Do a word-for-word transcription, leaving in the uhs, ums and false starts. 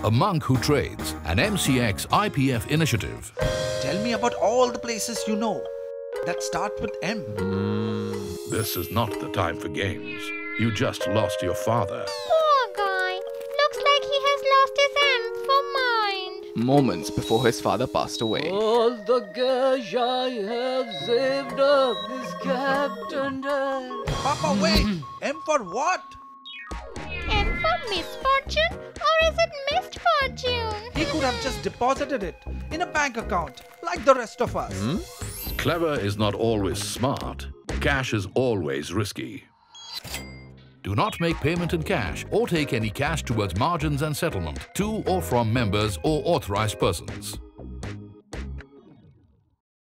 A monk who trades, an M C X I P F initiative. Tell me about all the places you know that start with M. Mm, this is not the time for games. You just lost your father. Poor guy. Looks like he has lost his M for mind. Moments before his father passed away. All the cash I have saved up is kept under. Papa, wait! M for what? M for misfortune, or is it missed fortune? He could have just deposited it in a bank account like the rest of us. Hmm? Clever is not always smart. Cash is always risky. Do not make payment in cash or take any cash towards margins and settlement to or from members or authorized persons.